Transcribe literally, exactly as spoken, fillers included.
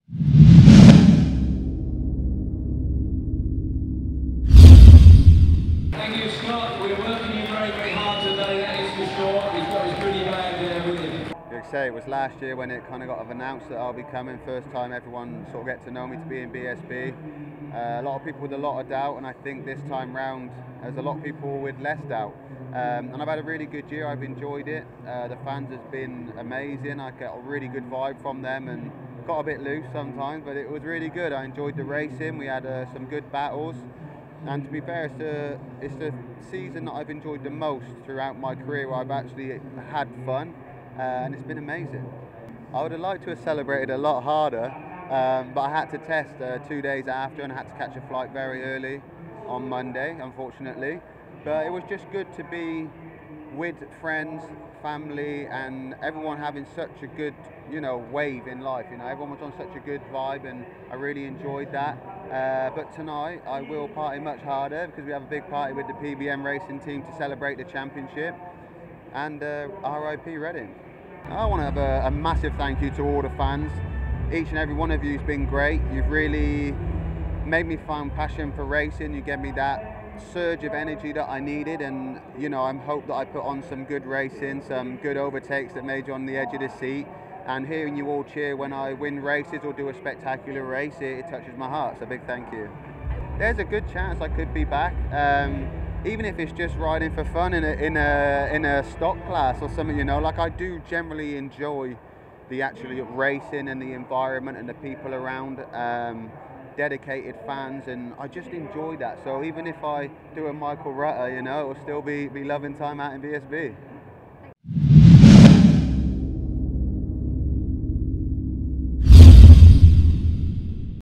Thank you, Scott. We're working you very, very hard today, that is for sure. He's got his goodie bag there with him. Like I say, it was last year when it kind of got announced that I'll be coming. First time everyone sort of get to know me to be in B S B. Uh, a lot of people with a lot of doubt, and I think this time round there's a lot of people with less doubt. Um, and I've had a really good year. I've enjoyed it. Uh, the fans has been amazing. I get a really good vibe from them, and got a bit loose sometimes, but it was really good. I enjoyed the racing. We had uh, some good battles. And to be fair, it's the, it's the season that I've enjoyed the most throughout my career, where I've actually had fun, uh, and it's been amazing. I would have liked to have celebrated a lot harder, um, but I had to test uh, two days after, and I had to catch a flight very early on Monday, unfortunately. But it was just good to be with friends, family, and everyone having such a good, you know, wave in life. You know, everyone was on such a good vibe, and I really enjoyed that. Uh, but tonight I will party much harder, because we have a big party with the P B M racing team to celebrate the championship, and uh, R I P Reading. I want to have a, a massive thank you to all the fans. Each and every one of you has been great. You've really made me find passion for racing. You gave me that surge of energy that I needed, and you know, I hope that I put on some good racing, some good overtakes that made you on the edge of the seat. And hearing you all cheer when I win races or do a spectacular race, it, it touches my heart, so big thank you. There's a good chance I could be back, um, even if it's just riding for fun in a, in, a, in a stock class or something, you know. Like, I do generally enjoy the actual racing and the environment and the people around, um, dedicated fans, and I just enjoy that. So even if I do a Michael Rutter, you know, it'll still be, be loving time out in B S B.